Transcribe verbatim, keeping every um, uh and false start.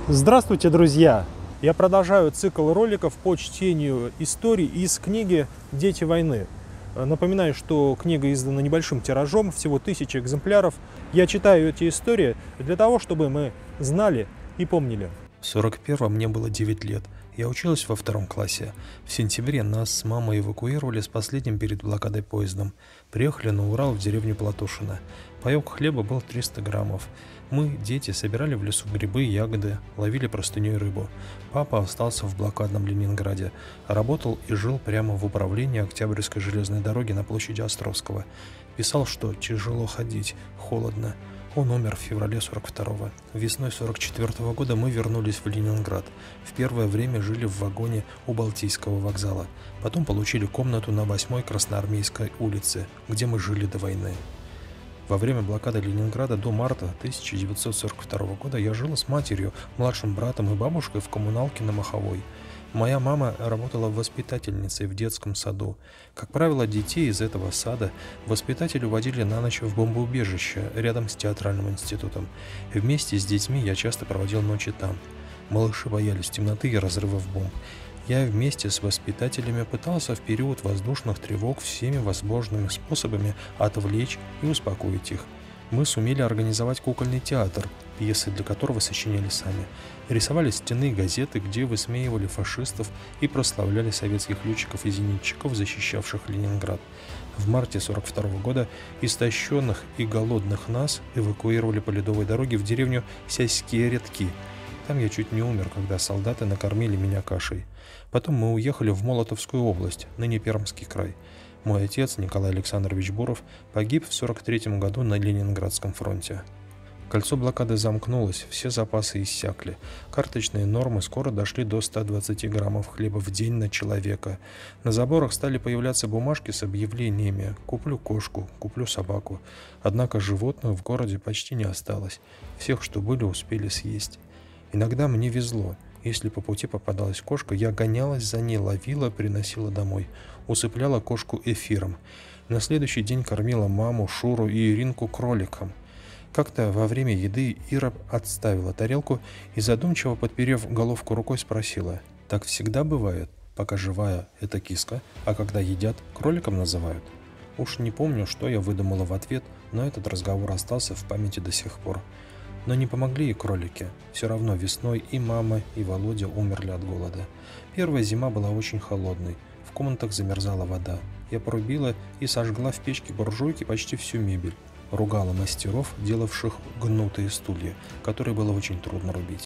Здравствуйте, друзья! Я продолжаю цикл роликов по чтению историй из книги «Дети войны». Напоминаю, что книга издана небольшим тиражом, всего тысяча экземпляров. Я читаю эти истории для того, чтобы мы знали и помнили. В сорок первом мне было девять лет. Я училась во втором классе. В сентябре нас с мамой эвакуировали с последним перед блокадой поездом. Приехали на Урал в деревню Платошино. Паёк хлеба был триста граммов. Мы, дети, собирали в лесу грибы, ягоды, ловили простыней рыбу. Папа остался в блокадном Ленинграде. Работал и жил прямо в управлении Октябрьской железной дороги на площади Островского. Писал, что тяжело ходить, холодно. Он умер в феврале сорок второго. Весной сорок четвёртого года мы вернулись в Ленинград. В первое время жили в вагоне у Балтийского вокзала. Потом получили комнату на восьмой Красноармейской улице, где мы жили до войны. Во время блокады Ленинграда до марта тысяча девятьсот сорок второго года я жила с матерью, младшим братом и бабушкой в коммуналке на Маховой. Моя мама работала воспитательницей в детском саду. Как правило, детей из этого сада воспитатели уводили на ночь в бомбоубежище рядом с театральным институтом. Вместе с детьми я часто проводил ночи там. Малыши боялись темноты и разрывов бомб. Я вместе с воспитателями пытался в период воздушных тревог всеми возможными способами отвлечь и успокоить их. Мы сумели организовать кукольный театр, пьесы для которого сочиняли сами. Рисовали стенные газеты, где высмеивали фашистов и прославляли советских летчиков и зенитчиков, защищавших Ленинград. В марте сорок второго года истощенных и голодных нас эвакуировали по ледовой дороге в деревню Сяськие Редки. Там я чуть не умер, когда солдаты накормили меня кашей. Потом мы уехали в Молотовскую область, ныне Пермский край. Мой отец, Николай Александрович Буров, погиб в сорок третьем году на Ленинградском фронте. Кольцо блокады замкнулось, все запасы иссякли. Карточные нормы скоро дошли до ста двадцати граммов хлеба в день на человека. На заборах стали появляться бумажки с объявлениями «Куплю кошку», «Куплю собаку». Однако животных в городе почти не осталось. Всех, что были, успели съесть. Иногда мне везло. Если по пути попадалась кошка, я гонялась за ней, ловила, приносила домой. Усыпляла кошку эфиром. На следующий день кормила маму, Шуру и Иринку кроликом. Как-то во время еды Ира отставила тарелку и, задумчиво подперев головку рукой, спросила: «Так всегда бывает? Пока живая – это киска, а когда едят, кроликом называют?» Уж не помню, что я выдумала в ответ, но этот разговор остался в памяти до сих пор. Но не помогли и кролики. Все равно весной и мама, и Володя умерли от голода. Первая зима была очень холодной. В комнатах замерзала вода. Я порубила и сожгла в печке буржуйки почти всю мебель. Ругала мастеров, делавших гнутые стулья, которые было очень трудно рубить.